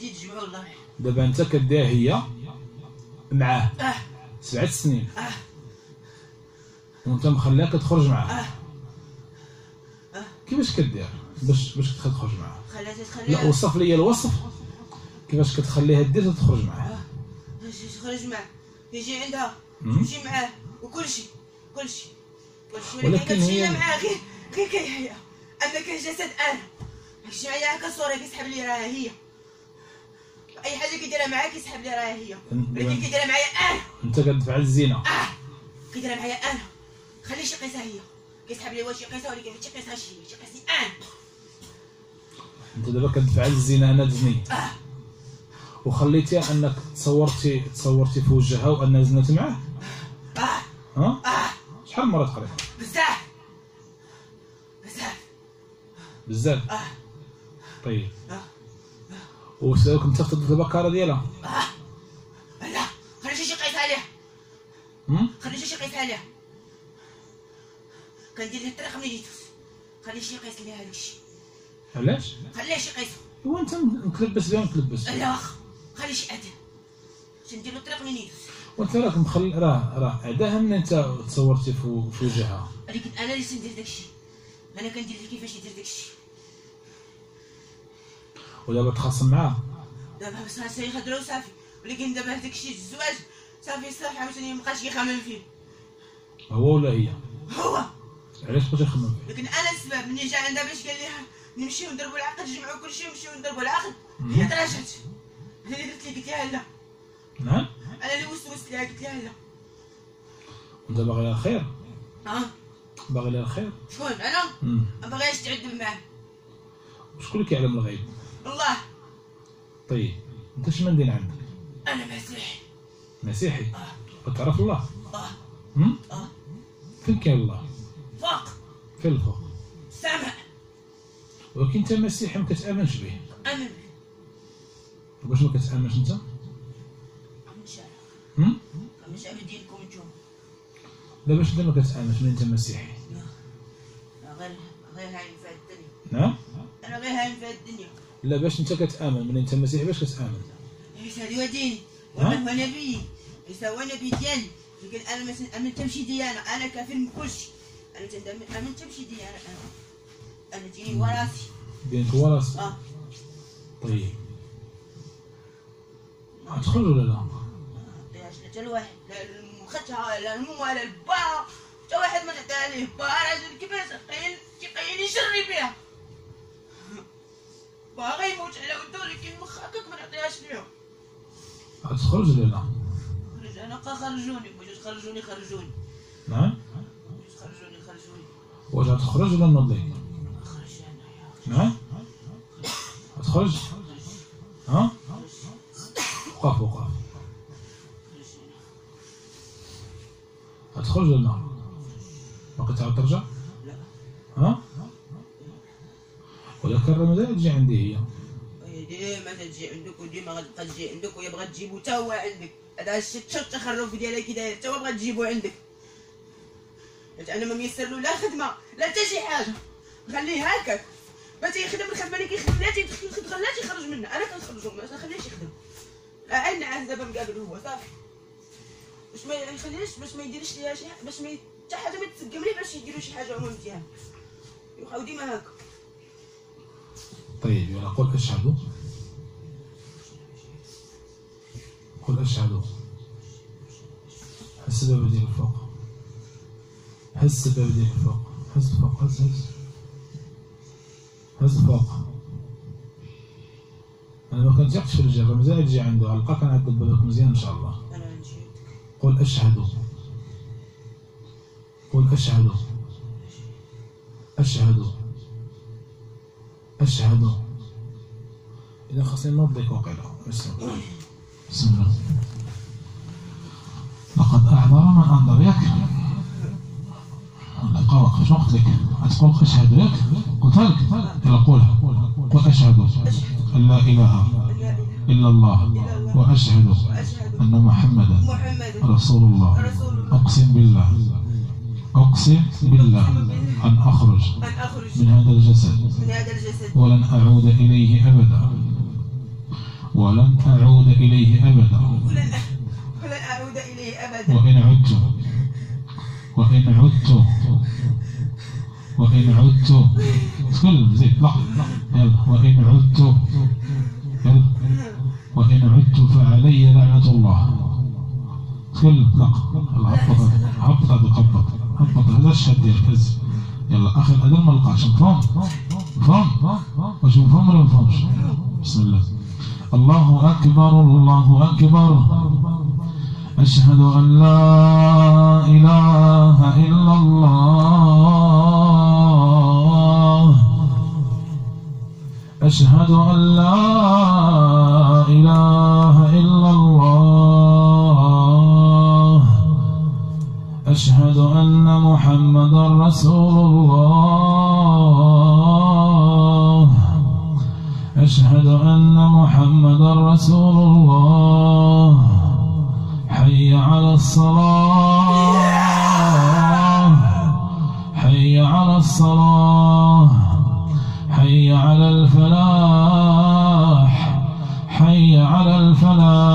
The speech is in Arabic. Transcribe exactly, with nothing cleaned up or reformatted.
سيدي تجمعوا الله. دابا انت كديها هي معاه اه سبعة سنين اه وانت مخليها كتخرج معاه. اه اه كيفاش كدير باش باش تخرج معاه؟ خلاتها تخليها. لا وصف لي الوصف كيفاش كتخليها دير تخرج معاه. اه تخرج معاه يجي عندها تمشي معاه وكلشي كلشي كلشي ولكن كتمشي معاه غير غير كيحيا انا كجسد انا ماشي معايا هكا صوره كيسحب لي راها هي. اي حاجه كيديرها معايا كيسحب لي راها هي ولكن كيديرها معايا انا. انت كتدفع الزينه. اه كيديرها معايا انا. خلي شي قيسها هي كيسحب لي واش يقيسها ولكن ماشي قيسها شي شي قيسني انا. انت دابا كتدفع الزينه انا دزني اه وخليتيها انك تصورتي تصورتي في وجهها وانها زنت معاه. اه ها اه شحال من مره تقريبا؟ بزاف بزاف بزاف. اه طيب اه وسالك انت في البكاره ديالها؟ اه لا خلي شي قيس عليها. هم خلي شي قيس عليها. كندير لها الطريق منين يدوز خلي شي قيس ليها هادشي. علاش؟ خليها شي قيس. هو انت متلبس بها متلبس لا واخا خلي شي اداه باش ندير له الطريق منين يدوز. وانت راك مخل راه راه عداها من انت تصورتي في في وجهها. ولكن انا اللي تندير داكشي انا كندير ليه كيفاش يدير داكشي. ودابا تخاصم معاه. دابا بس خاصها يخدروا وصافي ولكن دابا داكشي الزواج صافي صافي عاوتاني مابقاش كيخمم فيه. هو ولا هي؟ هو. علاش بغيتي تخمم فيه؟ لكن انا السبب ملي جا عندها باش قال لها نمشيو نضربوا العقد جمعوا كلشي ونمشيو نضربوا العقد هي تراجعت. انا اللي درت لي قلت لها لا. نعم انا اللي وسوست لها قلت لها لا. انت باغي لها الخير؟ اه باغي لها الخير؟ شكون انا؟ امم ما باغيش تعذب معاه. وشكون اللي كيعلم الغيب؟ الله. طيب انت شنو دين عندك؟ انا مسيحي. مسيحي؟ اه كتعرف الله؟ اه امم اه فين كاين الله؟ فوق فين الفوق؟ السماء. ولكن انت مسيحي ما كتامنش به. امن واش ما كتامنش انت؟ مش هم؟ مش عارف دينكم نتوما. لا باش انت ما كتامنش من انت مسيحي؟ لا غير غير هاين في الدنيا. نعم؟ انا غير هاين في الدنيا. لا باش انت كتامن من انت مسيحي باش كتامن؟ عيسى هو ديني ومن هو نبي. عيسى هو نبي ديالي لكن انا ما تنامن تمشي ديانه. انا كافر من كلشي. انا تنامن تمشي ديانه. انا انا ديني وراسي. دينك وراسي؟ اه طيب غتخرج ولا لا؟ عطيهاش لا حتى لواحد لا لمختها لا لمو ولا لباها حتى واحد ما تعطيها ليه. با راجل كيفاش قايل كيقايل يشري بها. با غيموت على ولدو ولكن مخاكك ما نعطيهاش ليهم. غتخرج ولا لا؟ خرج انا خرجوني بغيتو تخرجوني خرجوني. نعم؟ بغيتو تخرجوني خرجوني. واش غتخرج ولا نوض ليك؟ خرج انا. نعم؟ غتخرج؟ ها؟ وقف وقف. غتخرج ولا لا؟ باقي تعاود ترجع؟ لا. ها؟ ولكن رمضان تجي عندي هي. هي ديما تجي عندك وديما غتبقى تجي عندك وهي بغات تجيبو تا هو عندك. هذا الشيء التخرف ديالها كي داير تا هو بغات تجيبو عندك. حيت انا ما ميسر له لا خدمه لا حتى شي حاجه. خليه هكاك ما تيخدم الخدمه اللي كيخدم لا تيدخل الخدمه لا تيخرج منها. انا كنخرجو ما نخليهش يخدم. عين نعاس دابا مقابل هو صافي باش ما يخليش باش ما يديرش ليها شي حاجه باش ما حتى حاجه ما تسقم ليه باش يديروا شي حاجه هما مزيان يبقاو ديما هكا. طيب يلا قل اشهد. قل اشهد. هز الباب ديال الفوق. هز الباب ديال الفوق. هز الفوق هز هز هز الفوق. انا ما كنتيقش في الجبل مازال تجي عنده غنلقاك كنعدل بابك مزيان ان شاء الله. انا نجي. قل اشهد. قل اشهد. اشهد. اشهد. اذا خاصني نوض لك وقيله. بسم الله. بسم الله. لقد اعذر من انذر ياك. لقى وقف شنو قلت لك؟ غتقول اشهد ياك؟ قلتها لك؟ يلا قولها. قل اشهد ان لا اله الا الله واشهد ان محمدا رسول الله. اقسم بالله اقسم بالله ان اخرج من هذا الجسد ولن اعود اليه ابدا ولن أعود إليه أبدا ولن ولن أعود إليه أبدا وإن عدت وإن عدت وإن عدت كل زيد لا يلا وإن عدت يلا وإن عدت فعلي لعنة الله كل لا الله هبط هبط بقبط هبط هذا الشد يهتز يلا أخي الأدل ما لقاش نفهم نفهم واش نفهم ولا نفهمش بسم الله الله أكبر الله أكبر أشهد أن لا إله إلا الله أشهد أن لا إله إلا الله أشهد أن محمدا رسول الله أشهد أن محمدا رسول الله حي على الصلاة حي على الصلاة حي على الفلاح حي على الفلاح